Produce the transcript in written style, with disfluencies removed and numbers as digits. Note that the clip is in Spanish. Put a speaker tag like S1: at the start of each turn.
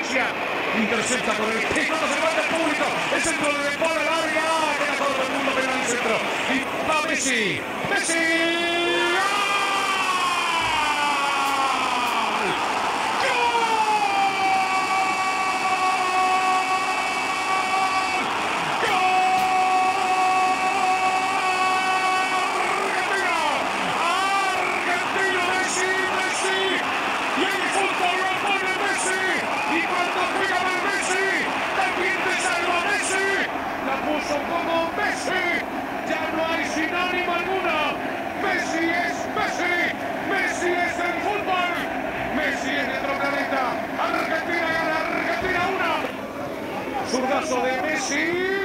S1: Rusia. Intercepta con el pico, no se levanta el público. El centro de Paul al área. Queda todo el mundo pegado en el centro. Y va Messi. ¡Messi! Como Messi, ya no hay sinónimo alguno. Messi es Messi, Messi es el fútbol, Messi es de otro planeta. Argentina gana, Argentina 1. Zurdazo de Messi.